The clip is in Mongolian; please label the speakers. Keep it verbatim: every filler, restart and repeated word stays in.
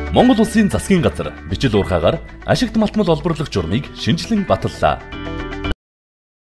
Speaker 1: Монгол Улсын засгийн газар бичил уурхаагаар ашигт малтмал олборлох журмыг шинжлэн баталлаа.